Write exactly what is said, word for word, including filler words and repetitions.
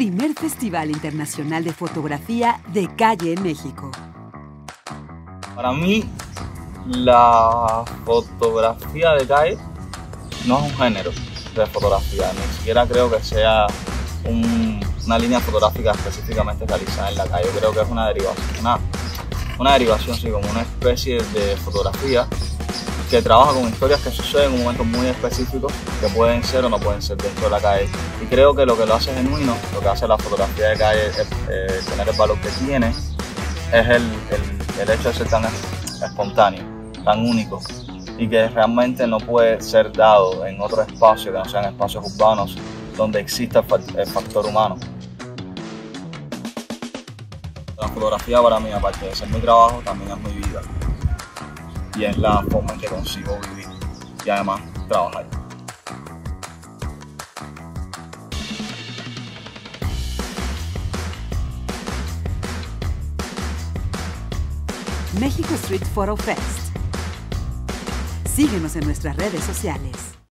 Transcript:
primer Festival Internacional de Fotografía de Calle en México. Para mí, la fotografía de calle no es un género de fotografía, ni siquiera creo que sea un, una línea fotográfica específicamente realizada en la calle. Yo creo que es una derivación, una, una derivación, sí, como una especie de fotografía que trabaja con historias que suceden en momentos muy específicos, que pueden ser o no pueden ser dentro de la calle. Y creo que lo que lo hace genuino, lo que hace la fotografía de calle, es eh, tener el valor que tiene, es el, el, el hecho de ser tan espontáneo, tan único, y que realmente no puede ser dado en otro espacio que no sean espacios urbanos donde exista el factor humano. La fotografía para mí, aparte de ser mi trabajo, también es mi vida. Y es la forma en que consigo vivir y además trabajar. México Street Photo Fest. Síguenos en nuestras redes sociales.